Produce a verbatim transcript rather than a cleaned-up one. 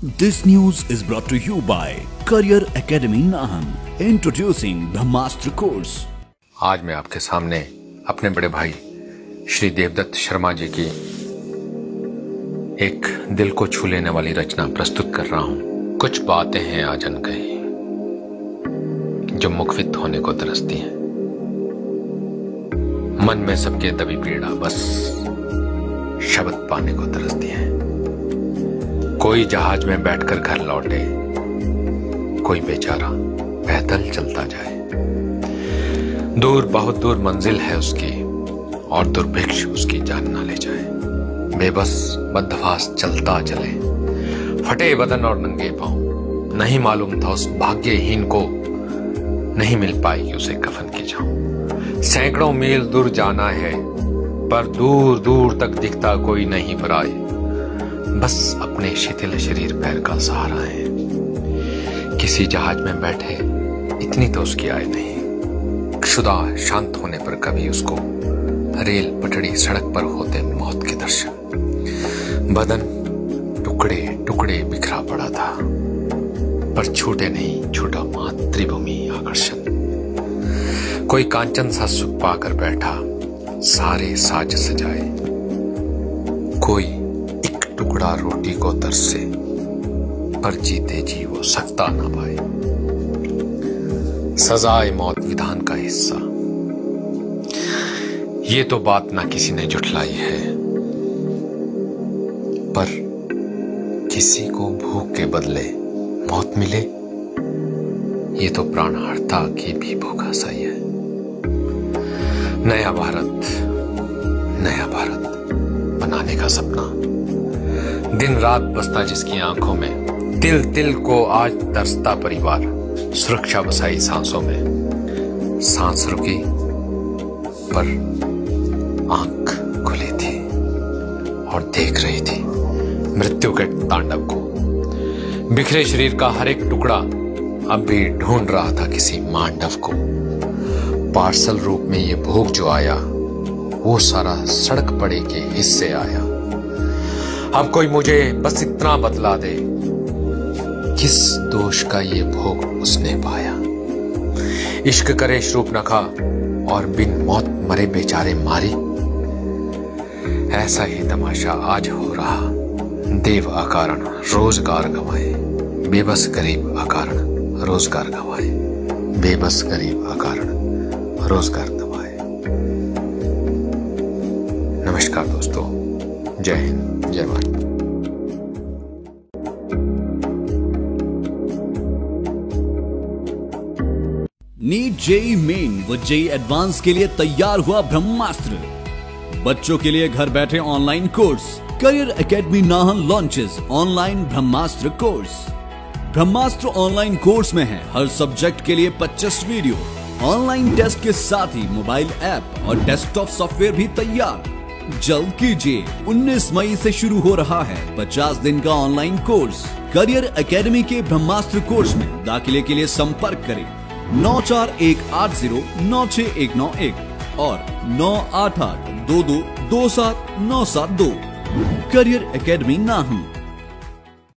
This news is brought to you by Career Academy Nahan, introducing Brahmastra course. आज मैं आपके सामने अपने बड़े भाई श्री देवदत्त शर्मा जी की एक दिल को छू लेने वाली रचना प्रस्तुत कर रहा हूं। कुछ बातें हैं आज अनकही जो मुखवित होने को तरसती हैं। मन में सबके दबी पीड़ा बस शब्द पाने को तरसती है। कोई जहाज में बैठकर घर लौटे, कोई बेचारा पैदल चलता जाए। दूर बहुत दूर मंजिल है उसकी और दुर्भिक्ष उसकी जान ना ले जाए। बेबस बदहवास चलता चले, फटे बदन और नंगे पांव। नहीं मालूम था उस भाग्यहीन को नहीं मिल पाएगी उसे कफन की छांव। सैकड़ों मील दूर जाना है पर दूर दूर तक दिखता कोई नहीं पराए। बस अपने शिथिल शरीर पैर का सहारा है। किसी जहाज में बैठे इतनी तो उसकी आय नहीं। क्षुधा शांत होने पर कभी उसको रेल पटड़ी सड़क पर होते मौत के दर्शन। बदन टुकड़े टुकड़े बिखरा पड़ा था पर छूटे नहीं छूटा मातृभूमि आकर्षण। कोई कांचन सा सुख पाकर बैठा सारे साज सजाए। कोई टुकड़ा रोटी को तरसे पर जीते जी वो सकता ना पाए। सजाए मौत विधान का हिस्सा, ये तो बात ना किसी ने जुटलाई है। पर किसी को भूख के बदले मौत मिले, ये तो प्राणहर्ता की भी भूखा सही है। नया भारत नया भारत बनाने का सपना दिन रात बसता जिसकी आंखों में। तिल तिल को आज तरसता परिवार, सुरक्षा बसाई सांसों में। सांस रुकी पर आंख खुली थी और देख रही थी मृत्यु के तांडव को। बिखरे शरीर का हर एक टुकड़ा अब भी ढूंढ रहा था किसी मांडव को। पार्सल रूप में ये भोग जो आया वो सारा सड़क पड़े के हिस्से आया। अब कोई मुझे बस इतना बतला दे, किस दोष का ये भोग उसने पाया। इश्क करे शूर्पणखा और बिन मौत मरे बेचारे मारी। ऐसा ही तमाशा आज हो रहा, देव अकारण रोजगार गंवाए। बेबस गरीब अकारण रोजगार गंवाए। बेबस गरीब अकारण रोजगार गंवाए। नमस्कार दोस्तों, जय हिंद, जय भारत। नीट, जेई मेन व जेई एडवांस के लिए तैयार हुआ ब्रह्मास्त्र। बच्चों के लिए घर बैठे online course. Career academy Nahan launches online Brahmastra course. Brahmastra online course में है हर सब्जेक्ट के लिए पच्चीस वीडियो, ऑनलाइन टेस्ट के साथ ही मोबाइल ऐप और डेस्कटॉप सॉफ्टवेयर भी तैयार। जल्द कीजिए, उन्नीस मई से शुरू हो रहा है पचास दिन का ऑनलाइन कोर्स। करियर एकेडमी के ब्रह्मास्त्र कोर्स में दाखिले के लिए संपर्क करें नौ चार एक आठ जीरो नौ छह एक नौ एक और नौ आठ आठ दो दो दो सात नौ सात दो। Career academy Nahan.